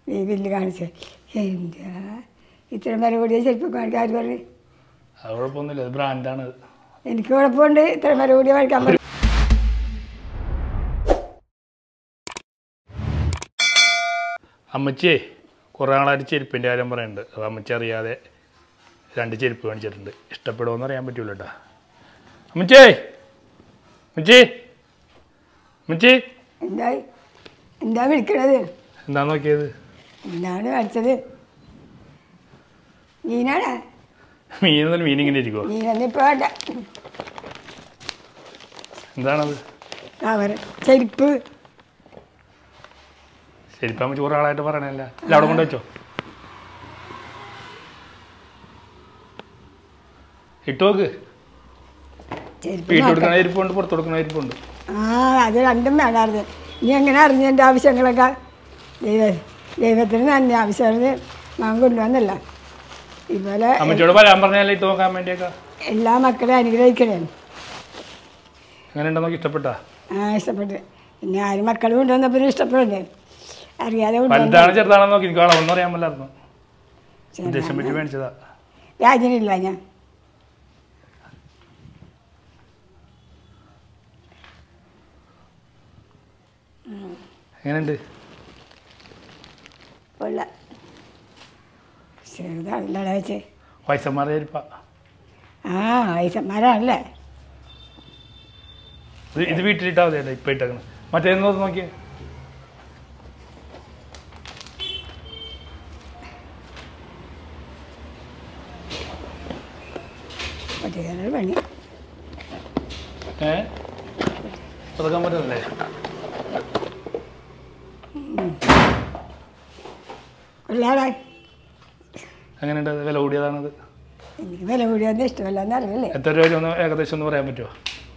ഈ ബില്ല് കാണിച്ചേ. എന്താ ഇത്രയും വില കൂടിയ ചെരുപ്പ് കാണിക്കാൻ ആര് പറഞ്ഞു? അത് കുഴപ്പമൊന്നുമില്ല, അത് ബ്രാൻഡാണ്. എനിക്ക് കുഴപ്പമുണ്ട്, ഇത്രയും വില കൂടിയ മേടിക്കാൻ പറ്റും. അമ്മച്ചിയെ കുറേ നാളായിട്ട് ചെരുപ്പിൻ്റെ കാര്യം പറയുന്നുണ്ട്. അത് അമ്മച്ചി അറിയാതെ 2 ചെരുപ്പ് കാണിച്ചിട്ടുണ്ട്. ഇഷ്ടപ്പെടുമോയെന്ന് അറിയാൻ പറ്റൂല കേട്ടോ. അമ്മച്ചേ, അമ്മച്ചി, അമ്മച്ചി എന്താ വിളിക്കണത്? എന്താ നോക്കിയത്? എന്താണ് കളിച്ചത്? മീനാണ്. മീനൊന്നും മീനിങ്ങനെ ഇരിക്കുമോ? മീനൊന്നും ഇപ്പോൾ വേണ്ട. എന്താണത്? അവർ ചെരുപ്പ്. ചെരുപ്പ് അമ്മച്ചി കുറേ ആളായിട്ട് പറയണല്ല. അല്ല അവിടെ കൊണ്ട് വെച്ചോ, ഇട്ട് നോക്ക്. വീട്ടിൽ കൊടുക്കണ ചെരുപ്പുണ്ട്, പുറത്ത് കൊടുക്കണ ചെരുപ്പുണ്ട്. അത് രണ്ടും വേണമായിരുന്നു. നീ എങ്ങനെ അറിഞ്ഞു എൻ്റെ ആവശ്യങ്ങളൊക്കെ? ദൈവത്തിന് തന്നെ ആവശ്യമായിരുന്നു, ഞാൻ കൊണ്ടുവന്നല്ല. ഇതുപോലെ അമ്മച്ചിയോട് വരാൻ പറഞ്ഞാൽ ഇട്ട് നോക്കാൻ വേണ്ടിയൊക്കെ. എല്ലാ മക്കളെ അനുഗ്രഹിക്കണേ. അങ്ങനെ ഉണ്ടെന്നൊക്കെ ഇഷ്ടപ്പെട്ടാ? ഇഷ്ടപ്പെട്ടു. പിന്നെ ആരും മക്കൾ കൊണ്ടുവന്നപ്പോൾ ഇഷ്ടപ്പെടുന്നേ, അറിയാതെ വലുതാണോ ചെറുതാണോ നോക്കി എനിക്ക് ഒന്നും അറിയാൻ പറ്റായിരുന്നു. ഉദ്ദേശം പറ്റി മേടിച്ചതാ. രാജനില്ല ഞാൻ. എങ്ങനെയുണ്ട്? ചെറുതാണല്ലോ വെച്ച്. വയസ്സന്മാരെ ചെരുപ്പാ. വയസ്സന്മാരാണല്ലേ. ഇത് വീട്ടിലിട്ടാ മതിയല്ലേ ഇപ്പം ഇട്ടേക്കണം. മറ്റേന്ന് നോക്കിയേ. പണി തുറക്കാൻ പറ്റുന്നില്ലേ? എങ്ങനെയുണ്ട്? വില കൂടിയതാണത്. എനിക്ക് വില കൂടിയൊന്നും ഇഷ്ടമല്ലെന്ന് അറിയില്ലേ. എത്ര രൂപ ഒന്ന് ഏകദേശം ഒന്ന് പറയാൻ പറ്റുമോ?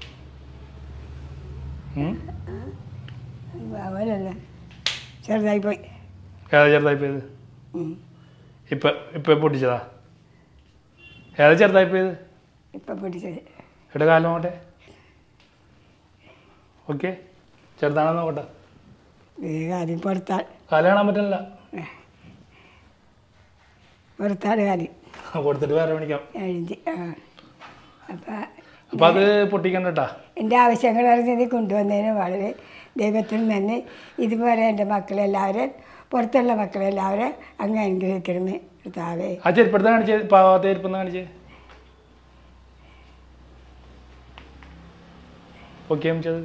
അവരല്ലേ ചെറുതായി പോയി. ഏതാ ചെറുതായി പോയത്? ഇപ്പം പൊട്ടിച്ചതാ? ഏതാ ചെറുതായി പോയത്? ഇപ്പം പൊട്ടിച്ചത്. എവിടെ കാലം നോക്കട്ടെ. ഓക്കെ, ചെറുതാണെന്ന് നോക്കട്ടെ. കാര്യം പുറത്താൾ. കാലം കാണാൻ പറ്റില്ല. പുറത്താട് കാര്യം കൊടുത്തിട്ട് വേറെ മേടിക്കാം. അപ്പം അത് പൊട്ടിക്കണ്ടട്ടാ. എൻ്റെ ആവശ്യങ്ങൾ അറിഞ്ഞത് കൊണ്ടുവന്നതിന് വളരെ ദൈവത്തിന് തന്നെ. ഇതുപോലെ എൻ്റെ മക്കളെല്ലാവരും, പുറത്തുള്ള മക്കളെല്ലാവരും അങ്ങ് അനുഗ്രഹിക്കണമേ കർത്താവേ. ആ ചെരുപ്പെടുത്ത് കാണിച്ചേ, പാവാത്ത ചെരുപ്പെന്ന് കാണിച്ചേ. ഓക്കെ അമ്മച്ചത്.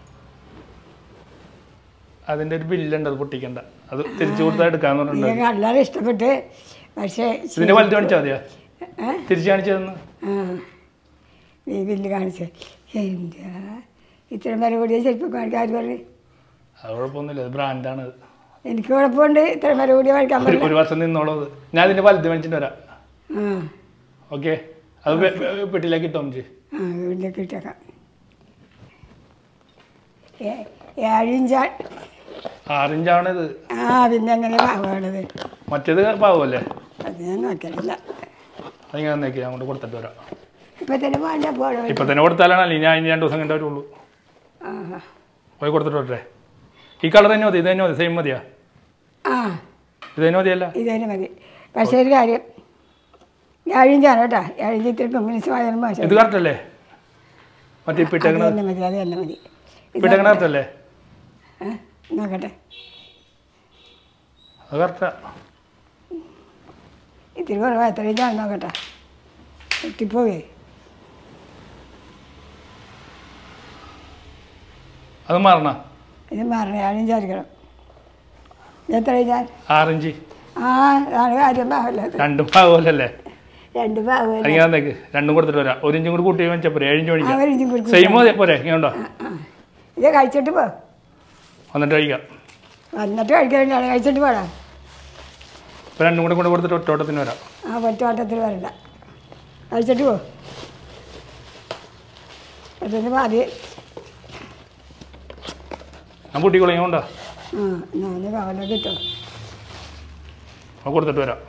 അതിൻ്റെ ഒരു ബില്ലുണ്ട്, അത് പൊട്ടിക്കണ്ട. അത് തിരിച്ചു കൊടുത്താൽ എടുക്കാന്ന് പറഞ്ഞിട്ടുണ്ട്. വളരെ ഇഷ്ടപ്പെട്ട്. പക്ഷേ ഇതിൻ്റെ വലുത് കാണിച്ചാൽ മതിയാ? തിരിച്ച് കാണിച്ചതെന്ന് നീ ബില്ല് കാണിച്ചേ. എന്താ ഇത്രയും വില കൂടിയ ചെരുപ്പ് കാണിക്കാൻ ആര് പറഞ്ഞു? അത് കുഴപ്പമൊന്നുമില്ല, അത് ബ്രാൻഡാണ്. എനിക്ക് കുഴപ്പമുണ്ട്, ഇത്രയും വില കൂടിയ മേടിക്കാൻ പറ്റും. ഒരു വർഷം നിന്നോളത്. ഞാൻ അതിൻ്റെ വലുത് മേടിച്ചിട്ട് വരാം. ഓക്കെ, അത് പെട്ടിയിലേക്ക് ഇട്ടോ അമ്മച്ചി. വീട്ടിലേക്ക് ഇട്ടേക്കാം. 7 ഇഞ്ചാണ്. 6 ഇഞ്ചാണിത്. പിന്നെ എങ്ങനെ പാവമാണത്? മറ്റേത് പാവമല്ലേ? അത് ഞാൻ നോക്കിയിട്ടില്ല. അതിങ്ങനെ നോക്കി ഞാൻ കൊണ്ട് കൊടുത്തിട്ട് വരാം. ഇപ്പം തന്നെ വേണ്ട പോകണം. ഇപ്പം തന്നെ കൊടുത്താലാണ്, അല്ലെങ്കിൽ ഞാൻ 2 ദിവസം കണ്ടേ വരുള്ളൂ. പോയി കൊടുത്തിട്ട് വരട്ടെ. ഈ കളർ തന്നെ മതി? ഇത് തന്നെ മതി? സെയിം മതിയാ? ഇത് തന്നെ മതിയല്ല? ഇത് തന്നെ മതി. പക്ഷേ ഒരു കാര്യം, 7 ഇഞ്ചാണ് കേട്ടോ. 7 ഇഞ്ച് ഇത്തിരി കമ്മ്യൂണിസ്റ്റ് ആയാലും മോശം. ഇത് കറക്റ്റ് അല്ലേ? മറ്റേ ഇപ്പിട്ടേക്കണ അത് തന്നെ മതി. ഇപ്പിട്ടേക്കണ കറക്റ്റല്ലേ? നോക്കട്ടെ, അത് കറക്റ്റാ. ഇത്തിരി കുറവാ. എത്ര ഇഞ്ചാണ് നോക്കട്ടെ. എത്തിപ്പോവേ. അത് മാറണ? ഇത് മാറണ. 7 ഇഞ്ചായിരിക്കണം. എത്ര ഇഞ്ചാ? 6 ഇഞ്ച്. അതാണ് കാര്യം. പാവല്ലേ? 2 പാവല്ലേ? 2 പാവല്ലേ? അങ്ങനെ 2 കൊടുത്തിട്ട് വരാം. 1 ഇഞ്ചും കൂടി കൂട്ടി വെച്ചാൽ പോരെ? 7 ഇഞ്ച് മേടിക്കാം. സെയിം മതി പോരെ? ഇങ്ങനെയുണ്ടോ? ഇത് കഴിച്ചിട്ട് പോ. വന്നിട്ട് കഴിക്കാം. വന്നിട്ട് കഴിക്കാൻ കഴിച്ചിട്ട് പോടാ. ഇപ്പം 2 കൂടെ കൊണ്ട് കൊടുത്തിട്ട് ഒറ്റോട്ടത്തിന് വരാം. ഒറ്റോട്ടത്തിന് വരണ്ട, കഴിച്ചിട്ട് പോ. അതിന് മതി. ഞാൻ പൂട്ടിക്കൊള്ളിങ്ങോണ്ടോ? ഞാൻ കവല കിട്ടും. കൊടുത്തിട്ട് വരാം.